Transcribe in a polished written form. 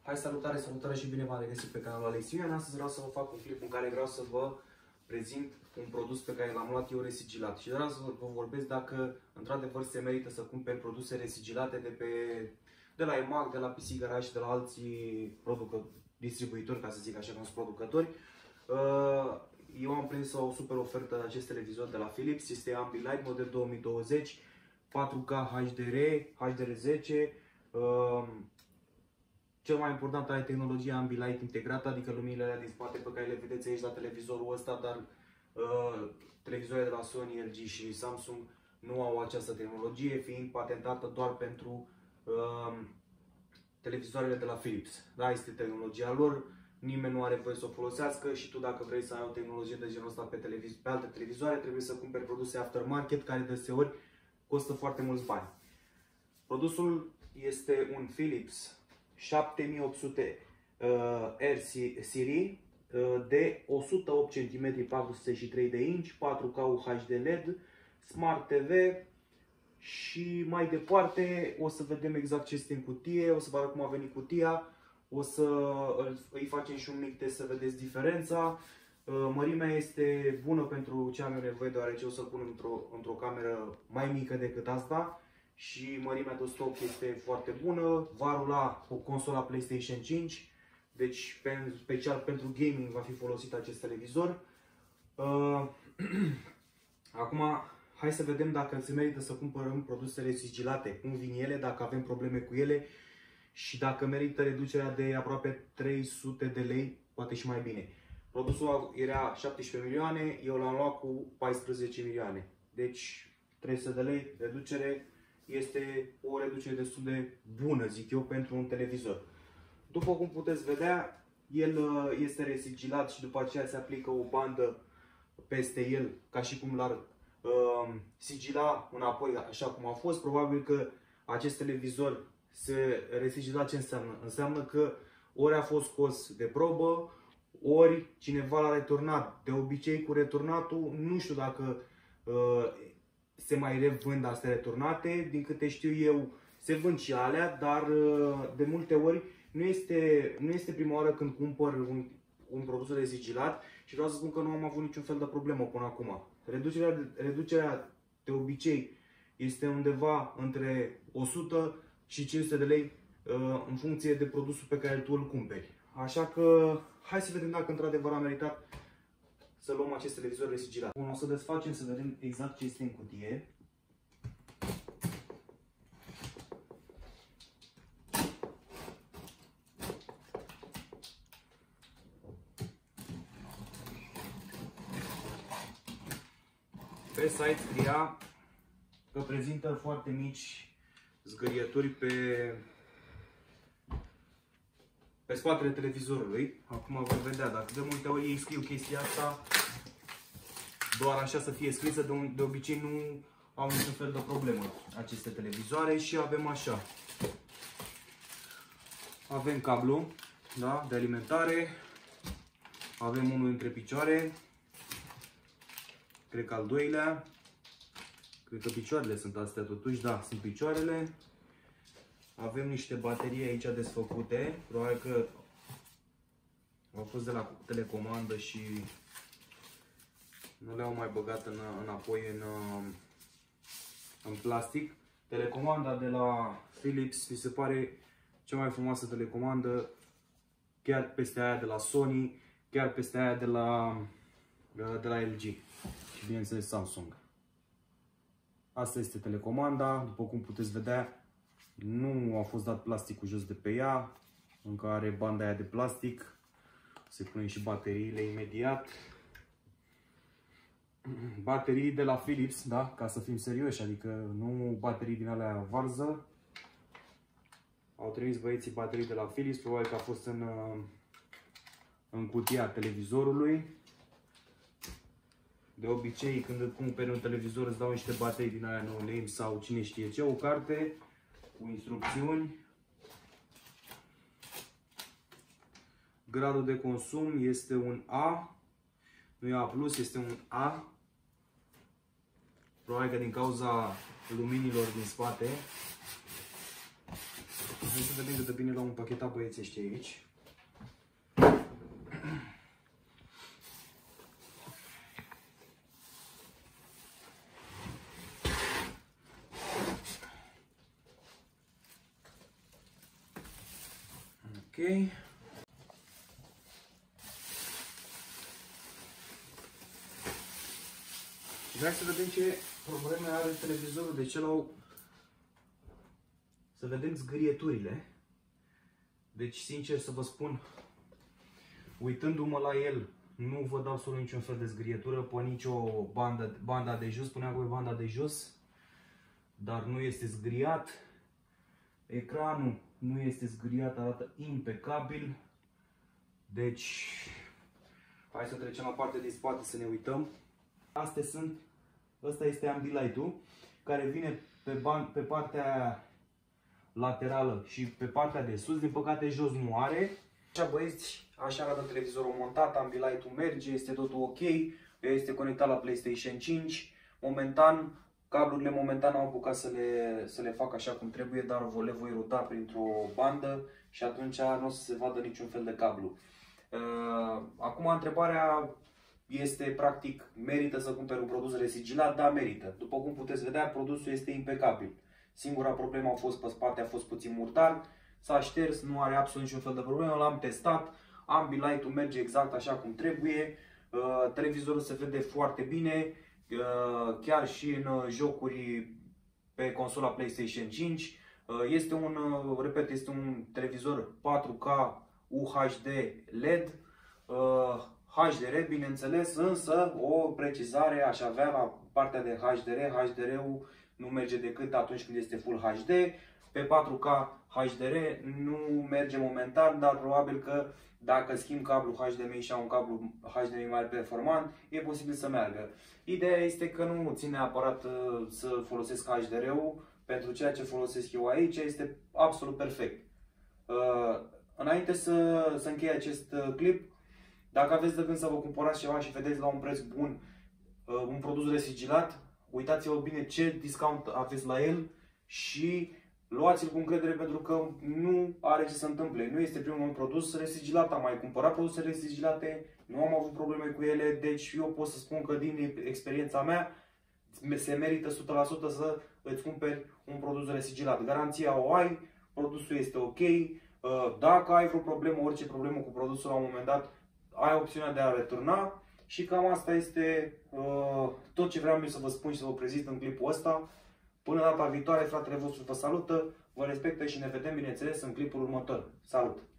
Hai, salutare, salutare și bine v-am regăsit pe canalul Alexiu. Astăzi vreau să vă fac un clip în care vreau să vă prezint un produs pe care l-am luat eu resigilat. Și vreau să vă vorbesc dacă într-adevăr se merită să cumperi produse resigilate de la EMAG, de la PC Garage și de la alții distribuitori, ca să zic așa, cum sunt producători. Eu am prins o super ofertă de acest televizor de la Philips. Este Ambilight model 2020, 4K HDR, HDR10. Cel mai important are tehnologia Ambilight integrată, adică luminile alea din spate pe care le vedeți aici la televizorul ăsta, dar televizoarele de la Sony, LG și Samsung nu au această tehnologie, fiind patentată doar pentru televizoarele de la Philips. Da, este tehnologia lor, nimeni nu are voie să o folosească și tu, dacă vrei să ai o tehnologie de genul ăsta pe alte televizoare, trebuie să cumperi produse aftermarket care deseori costă foarte mulți bani. Produsul este un Philips 7800 R serie de 108 cm, 403 de inch, 4K UHD LED, Smart TV și mai departe o să vedem exact ce este în cutie, o să vă arăt cum a venit cutia, o să îi facem și un mic test să vedeți diferența. Mărimea este bună pentru ce am eu nevoie, deoarece o să pun într-o cameră mai mică decât asta. Și mărimea de stop este foarte bună. Va rula o consola PlayStation 5, deci special pentru gaming va fi folosit acest televizor. Acum, hai să vedem dacă se merită să cumpărăm produse resigilate, cum vin ele, dacă avem probleme cu ele și dacă merită reducerea de aproape 300 de lei, poate și mai bine. Produsul era 17 milioane, eu l-am luat cu 14 milioane, deci 300 de lei reducere. Este o reducere destul de bună, zic eu, pentru un televizor. După cum puteți vedea, el este resigilat și după aceea se aplică o bandă peste el, ca și cum l-ar sigila înapoi, așa cum a fost. Probabil că acest televizor se resigila. Ce înseamnă? Înseamnă că ori a fost scos de probă, ori cineva l-a returnat. De obicei, cu returnatul, nu știu dacă se mai revând astea returnate. Din câte știu eu, se vând și alea, dar de multe ori nu este prima oară când cumpăr un produs resigilat și vreau să spun că nu am avut niciun fel de problemă până acum. Reducerea de obicei este undeva între 100 și 500 de lei în funcție de produsul pe care tu îl cumperi. Așa că hai să vedem dacă într-adevăr a meritat să luăm acest televizor resigilat. Bun, o să desfacem să vedem exact ce este în cutie. Pe site scria că prezintă foarte mici zgârieturi pe spatele televizorului. Acum vom vedea, dacă de multe ori ei scriu chestia asta doar așa să fie scrisă, de obicei nu au niciun fel de problemă aceste televizoare. Și avem așa. Avem cablu, da, de alimentare. Avem unul între picioare. Cred că al doilea. Cred că picioarele sunt astea totuși, da, sunt picioarele. Avem niște baterii aici desfăcute, probabil că au fost de la telecomandă și nu le-au mai băgat înapoi în plastic. Telecomanda de la Philips mi se pare cea mai frumoasă telecomandă, chiar peste aia de la Sony, chiar peste aia de la LG și bineînțeles Samsung. Asta este telecomanda, după cum puteți vedea. Nu a fost dat plasticul jos de pe ea, încă are banda aia de plastic. Se pune și bateriile imediat. Baterii de la Philips, da, ca să fim serioși, adică nu baterii din alea varză. Au trimis băieții baterii de la Philips, probabil că a fost în cutia televizorului. De obicei, când îți cumperi un televizor, îți dau niște baterii din alea no name sau cine știe ce, o carte cu instrucțiuni. Gradul de consum este un A, nu e A+, este un A. Probabil că din cauza luminilor din spate Hai să vedem cât de bine l-au împachetat băieții ăștia aici. Ok. Vreau să vedem ce probleme are televizorul, de ce l-au... Să vedem zgârieturile. Deci, sincer să vă spun, uitându-mă la el, nu văd absolut niciun fel de zgârietură pe nicio banda de jos, spuneam că e banda de jos, dar nu este zgriat. Ecranul nu este zgriat, arată impecabil. Deci, hai să trecem la partea din spate să ne uităm. Astea sunt, ăsta este Ambilight-ul, care vine pe partea laterală și pe partea de sus, din păcate jos nu are. Așa băieți, așa arată televizorul montat, Ambilight-ul merge, este totul ok, este conectat la PlayStation 5. Momentan, cablurile momentan au apucat să le fac așa cum trebuie, dar le voi ruta printr-o bandă și atunci nu o să se vadă niciun fel de cablu. Acum întrebarea este practic, merită să cumperi un produs resigilat? Da, merită. După cum puteți vedea, produsul este impecabil. Singura problemă a fost pe spate, a fost puțin murdar, s-a șters, nu are absolut niciun fel de problemă, l-am testat, Ambilight-ul merge exact așa cum trebuie, televizorul se vede foarte bine, chiar și în jocuri pe consola PlayStation 5. Este este un televizor 4K UHD LED, HDR, bineînțeles, însă o precizare aș avea la partea de HDR. HDR-ul nu merge decât atunci când este Full HD. Pe 4K HDR nu merge momentan, dar probabil că dacă schimb cablul HDMI și au un cablu HDMI mai performant, e posibil să meargă. Ideea este că nu țin neapărat să folosesc HDR-ul, pentru ceea ce folosesc eu aici este absolut perfect. Înainte să închei acest clip, dacă aveți de gând să vă cumpărați ceva și vedeți la un preț bun un produs resigilat, uitați-vă bine ce discount aveți la el și luați-l cu încredere, pentru că nu are ce să întâmple. Nu este primul meu produs resigilat, am mai cumpărat produse resigilate, nu am avut probleme cu ele, deci eu pot să spun că din experiența mea se merită 100% să îți cumperi un produs resigilat. Garanția o ai, produsul este ok, dacă ai vreo problemă, orice problemă cu produsul la un moment dat, ai opțiunea de a returna. Și cam asta este tot ce vreau eu să vă spun și să vă prezint în clipul ăsta. Până data viitoare, fratele vostru vă salută, vă respectă și ne vedem, bineînțeles, în clipul următor. Salut!